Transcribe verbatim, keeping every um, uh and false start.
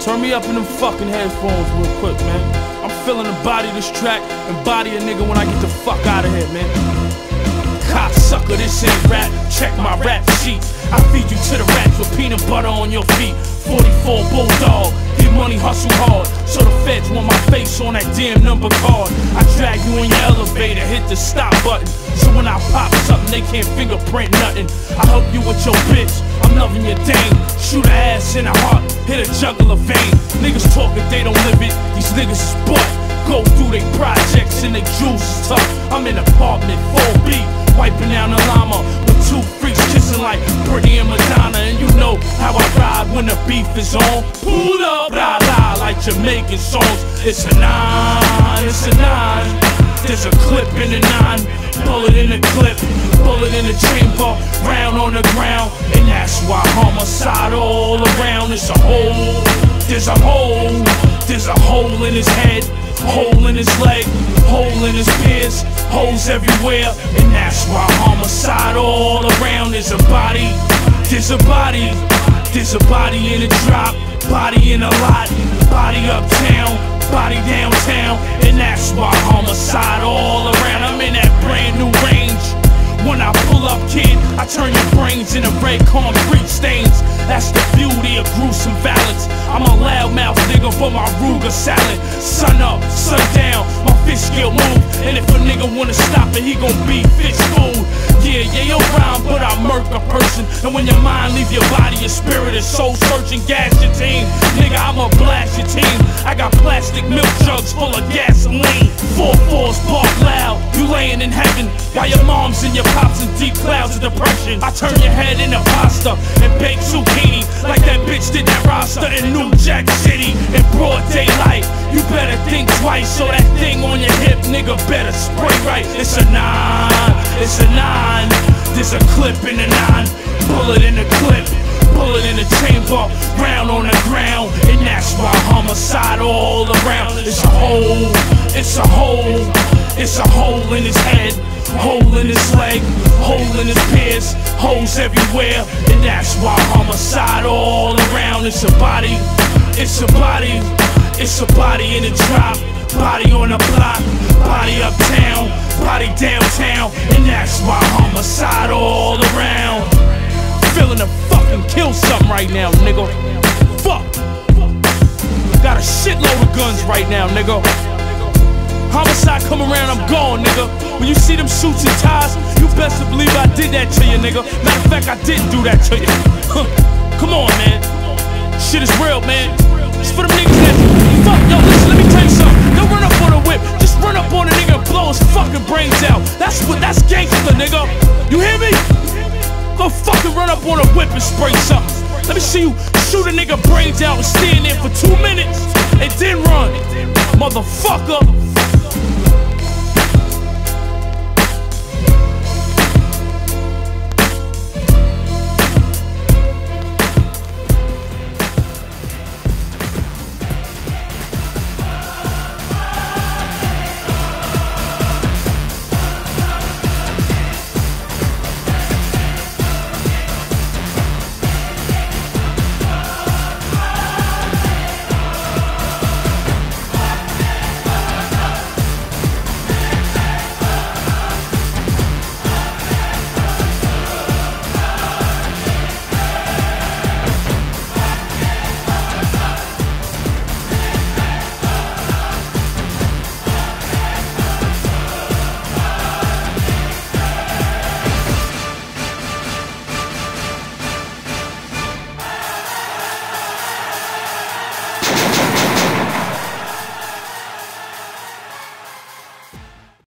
Turn me up in them fucking headphones real quick, man. I'm feeling the body of this track and body a nigga when I get the fuck out of here, man. Cocksucker, this ain't rap. Check my rap sheet. I feed you to the rats with peanut butter on your feet. forty-four Bulldog, get money, hustle hard. So the feds want my face on that damn number card. I drag you in your elevator, hit the stop button. So when I pop something, they can't fingerprint nothing. I help you with your bitch, I'm loving your dame. Shoot her ass in the heart, hit a jugular vein. Niggas talk if they don't live it, these niggas is butt. Go through they projects and they juice is tough. I'm in apartment four B, wiping down the llama with two freaks kissing like Britney and Madonna. And you know how I ride when the beef is on. Pull up, blah blah, like Jamaican songs. It's a nine, it's a nine. There's a clip in the nine, bullet in the clip, bullet in the chamber, round on the ground. And that's why homicide all around. It's a hole, there's a hole, there's a hole in his head, hole in his leg, hole in his peers, holes everywhere. And that's why homicide all around. There's a body, there's a body, there's a body in a drop, body in a lot, body uptown, body downtown. And that's why homicide all around. I'm in that brand new range. When I pull up, kid, I turn your brains into red concrete stains. That's the beauty of gruesome violence. I'm a loudmouth nigga for my Ruger salad. Sun up, sun down, my fish skill move. And if a nigga wanna stop it, he gon' be fish food. Yeah, yeah, yo rhyme, but I murk a person. And when your mind leave your body, your spirit is soul searching. Gas your team, nigga, I'ma blast your team. I got plastic milk jugs full of gasoline. Four fours bark loud, you laying in heaven, while your mom's and your pops in deep clouds of depression. I turn your head into pasta and bake zucchini, like that bitch did that roster in New Jack City. In broad daylight, you better think twice, so that thing on your hip, nigga, better spray right. It's a nine, it's a nine. There's a clip in the nine, bullet in the clip, bullet in the chamber, round on the ground. And that's why homicide all around. It's a hole, it's a hole, it's a hole in his head, hole in his leg, hole in his peers, holes everywhere. And that's why homicide all around. It's a body, it's a body, it's a body in a drop, body on the block, body uptown, body downtown. And that's why homicide all around. Feeling to fucking kill something right now, nigga. Fuck. Got a shitload of guns right now, nigga. Homicide come around, I'm gone, nigga. When you see them suits and ties, you best to believe I did that to you, nigga. Matter of fact, I didn't do that to you. Come on, man. Shit is real, man. It's for them niggas that fuck. Yo, listen, let me tell you something. Don't run up on a whip. Just run up on a nigga and blow his fucking brains out. That's what. That's gangster, nigga. You hear me? Go fucking run up on a whip and spray something. Let me see you shoot a nigga brains out and stand there for two minutes and then run, motherfucker.